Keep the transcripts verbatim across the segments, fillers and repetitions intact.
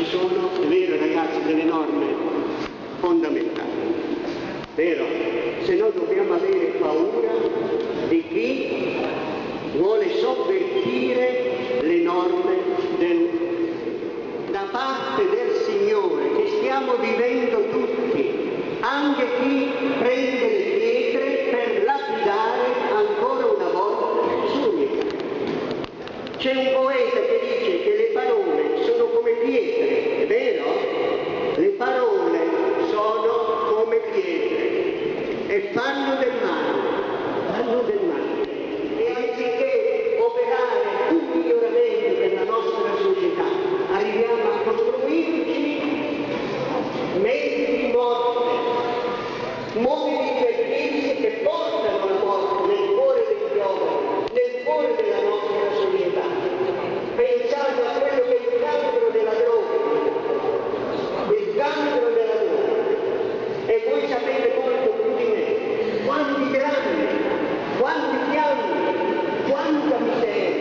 sono, è vero ragazzi, delle norme fondamentali, vero? Se no dobbiamo avere paura di chi vuole sovvertire le norme del, da parte del Signore, che stiamo vivendo tutti, anche chi prende le pietre per lapidare ancora una volta l'unica. C'è un poeta che dice che le parole sono come pietre, è vero? Le parole sono come pietre e fanno del male, fanno del male. E anziché operare un miglioramento nella nostra società, arriviamo a costruirci menti morte, modi di divertirsi che portano la morte nel cuore dei giovani, nel cuore della nostra società. Pensate a quello che è il cancro della droga, il cancro della droga. E voi sapete molto più di me quanti drammi, quanti pianti, quanta miseria.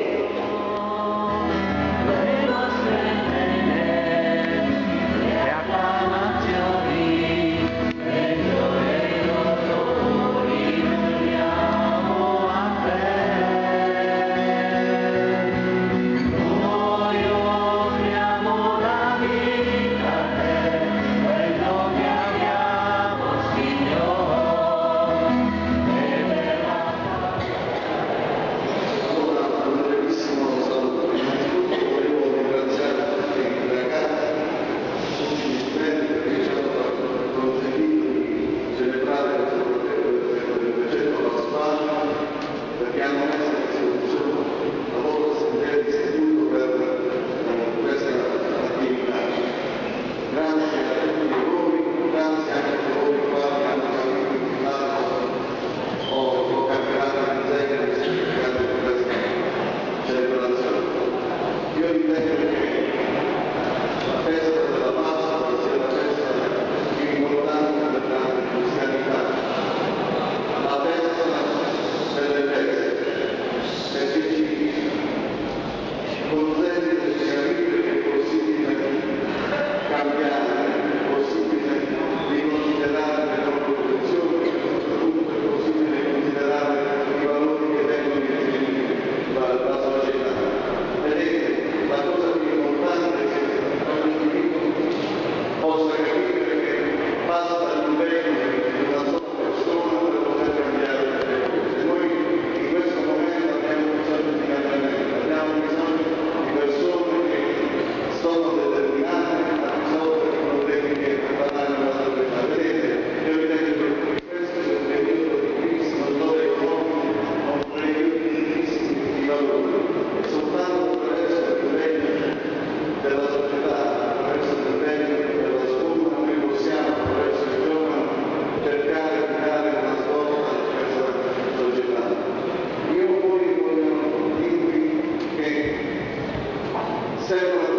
Servono